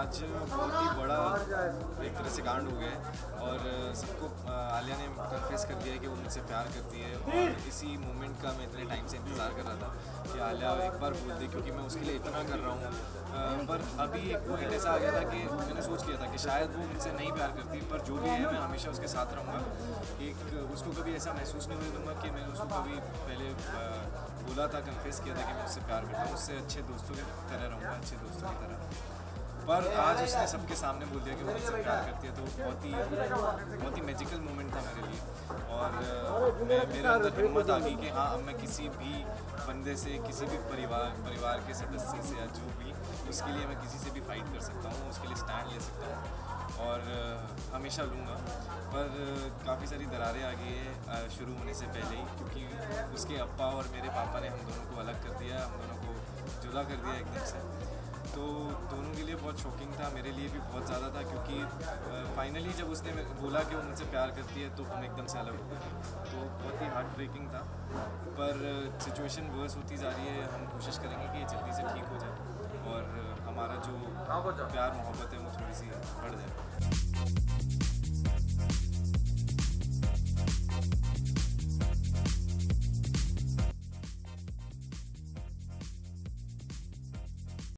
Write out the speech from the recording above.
आज बहुत ही बड़ा एक तरह से कांड हो गया है और सबको आलिया ने कन्फेस कर दिया है कि वो मुझसे प्यार करती है और इसी मोमेंट का मैं इतने टाइम से इंतज़ार कर रहा था कि आलिया एक बार बोल दे, क्योंकि मैं उसके लिए इतना कर रहा हूँ। पर अभी एक पॉइंट ऐसा आ गया था कि मैंने सोच लिया था कि शायद वो मुझसे नहीं प्यार करती, पर जो भी है मैं हमेशा उसके साथ रहूँगा। एक उसको कभी ऐसा महसूस नहीं होने दूँगा कि मैंने उसको कभी पहले बोला था, कन्फेस किया था कि मैं उससे प्यार करता हूँ। उससे अच्छे दोस्तों की तरह रहूँगा, अच्छे दोस्तों की तरह। पर आज उसने सबके सामने बोल दिया कि वो मुझसे प्यार करती है, तो बहुत ही मैजिकल मोमेंट था मेरे लिए। और मेरे अंदर हिम्मत आ गई कि हाँ, अब मैं किसी भी बंदे से, किसी भी परिवार के सदस्य से या जो भी, उसके लिए मैं किसी से भी फाइट कर सकता हूँ, उसके लिए स्टैंड ले सकता हूँ और हमेशा लूँगा। पर काफ़ी सारी दरारें आ गई है शुरू होने से पहले ही, क्योंकि उसके अप्पा और मेरे पापा ने हम दोनों को अलग कर दिया, हम दोनों को जुदा कर दिया एकदम से। तो दोनों के लिए बहुत शॉकिंग था, मेरे लिए भी बहुत ज़्यादा था, क्योंकि फाइनली जब उसने बोला कि वो मुझसे प्यार करती है तो हम एकदम से अलग हो गए। तो बहुत ही हार्ट ब्रेकिंग था, पर सिचुएशन वर्स होती जा रही है। हम कोशिश करेंगे कि ये जल्दी से ठीक हो जाए और हमारा जो प्यार मोहब्बत है वो थोड़ी सी बढ़ जाए।